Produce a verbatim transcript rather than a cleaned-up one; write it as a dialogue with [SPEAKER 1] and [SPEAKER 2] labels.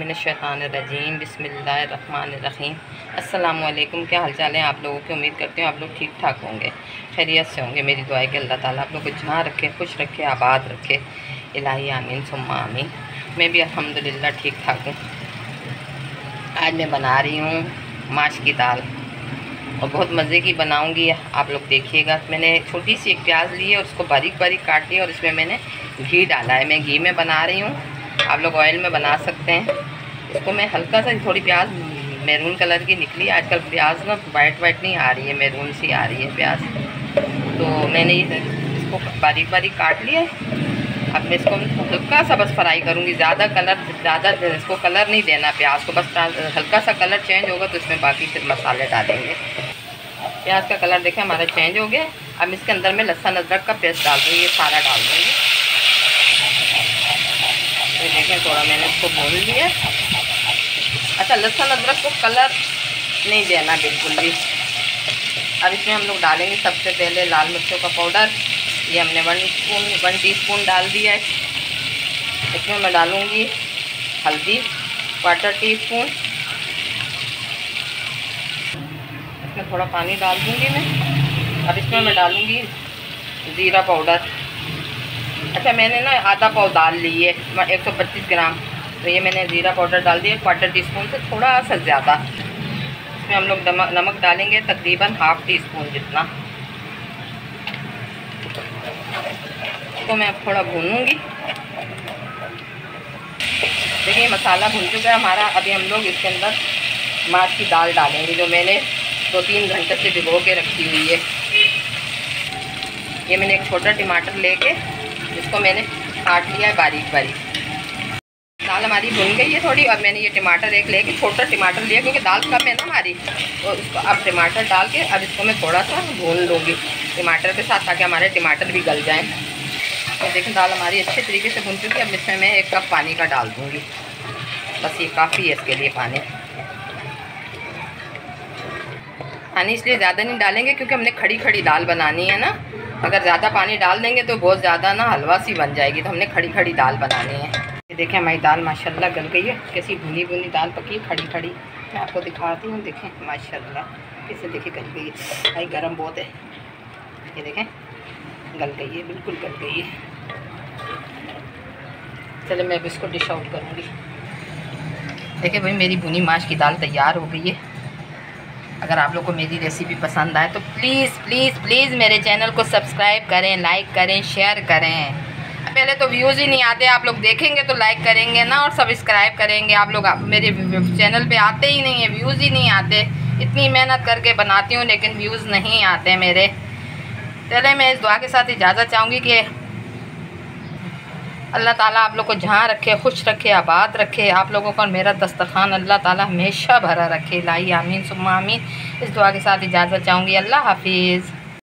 [SPEAKER 1] मिनश्शैतानिर्रजीम बिस्मिल्लाहिर्रहमानिर्रहीम। अस्सलामु अलैकुम। क्या हाल चाल है आप लोगों की? उम्मीद करती हूँ आप लोग ठीक ठाक होंगे, खैरियत से होंगे। मेरी दुआ है कि अल्लाह ताला आप लोग को जहाँ रखे, खुश रखे, आबाद रखे। इलाही आमीन सुम्मा आमीन। मैं भी अल्हम्दुलिल्लाह ठीक ठाक हूँ। आज मैं बना रही हूँ माश की दाल और बहुत मज़े की बनाऊँगी, आप लोग देखिएगा। मैंने छोटी सी एक प्याज ली है और उसको बारीक बारीक काट लिया और इसमें मैंने घी डाला है। मैं घी में बना रही हूँ, आप लोग ऑयल में बना सकते हैं। इसको मैं हल्का सा, थोड़ी प्याज मैरून कलर की निकली। आजकल प्याज ना वाइट वाइट नहीं आ रही है, मैरून सी आ रही है प्याज। तो मैंने इसको बारीक बारीक काट लिया है। अब मैं इसको हल्का सा बस फ्राई करूँगी, ज़्यादा कलर ज़्यादा इसको कलर नहीं देना प्याज को, बस हल्का सा कलर चेंज होगा तो इसमें बाकी फिर मसाले डालेंगे। प्याज का कलर देखें हमारा चेंज हो गया। अब इसके अंदर मैं लहसुन अदरक का पेस्ट डाल दूँगी, ये सारा डाल दूँगी। तो देखें थोड़ा मैंने इसको भून लिया। अच्छा, लहसुन अदरक को कलर नहीं देना बिल्कुल भी। अब इसमें हम लोग डालेंगे सबसे पहले लाल मिर्चों का पाउडर। ये हमने वन स्पून वन टीस्पून डाल दिया है। इसमें मैं डालूँगी हल्दी क्वार्टर टी स्पून। इसमें थोड़ा पानी डाल दूँगी मैं। अब इसमें मैं डालूँगी ज़ीरा पाउडर। अच्छा, मैंने ना आधा पाव दाल ली है, एक सौ पच्चीस ग्राम। तो ये मैंने ज़ीरा पाउडर डाल दिया क्वार्टर टी स्पून से थोड़ा सा ज़्यादा। इसमें हम लोग नमक नमक डालेंगे तकरीबन हाफ़ टी स्पून जितना। इसको मैं अब थोड़ा भूनूंगी। देखिए मसाला भून चुका है हमारा। अभी हम लोग इसके अंदर माश की दाल डालेंगे जो मैंने दो तीन घंटे से भिगो के रखी हुई है। ये मैंने एक छोटा टमाटर लेके इसको मैंने काट लिया है बारीक बारीक। दाल हमारी भुन गई है थोड़ी, और मैंने ये टमाटर एक लेके छोटा टमाटर लिया क्योंकि दाल कम है ना हमारी। तो इसको अब टमाटर डाल के अब इसको मैं थोड़ा सा भून लूँगी टमाटर के साथ, ताकि हमारे टमाटर भी गल जाएं। तो देखिए दाल हमारी अच्छे तरीके से भुन चुकी है। अब इसमें मैं एक कप पानी का डाल दूँगी, बस ये काफ़ी है इसके लिए पानी। पानी इसलिए ज़्यादा नहीं डालेंगे क्योंकि हमने खड़ी खड़ी दाल बनानी है ना। अगर ज़्यादा पानी डाल देंगे तो बहुत ज़्यादा ना हलवा सी बन जाएगी, तो हमने खड़ी खड़ी दाल बनानी है। ये देखें हमारी दाल माशाल्लाह गल गई है। कैसी भुनी भुनी दाल पकी खड़ी खड़ी। मैं आपको दिखाती हूँ, देखें माशाल्लाह कैसे, देखिए गल गई है। भाई गर्म बहुत है। ये देखें गल गई है, बिल्कुल गल गई है। चलो मैं अब इसको डिश आउट करूँगी। देखिए भाई मेरी भुनी माश की दाल तैयार हो गई है। अगर आप लोग को मेरी रेसिपी पसंद आए तो प्लीज़ प्लीज़ प्लीज़ मेरे चैनल को सब्सक्राइब करें, लाइक करें, शेयर करें। पहले तो व्यूज़ ही नहीं आते, आप लोग देखेंगे तो लाइक करेंगे ना और सब्सक्राइब करेंगे। आप लोग आप मेरे चैनल पे आते ही नहीं है, व्यूज़ ही नहीं आते। इतनी मेहनत करके बनाती हूँ लेकिन व्यूज़ नहीं आते मेरे। चले मैं इस दुआ के साथ इजाज़त चाहूँगी कि अल्लाह ताला आप लोग को जहाँ रखे, खुश रखे, आबाद रखे। आप लोगों का मेरा दस्तरखान अल्लाह ताला हमेशा भरा रखे। इलाही आमीन सुम्मा आमीन। इस दुआ के साथ इजाज़त चाहूँगी। अल्लाह हाफिज़।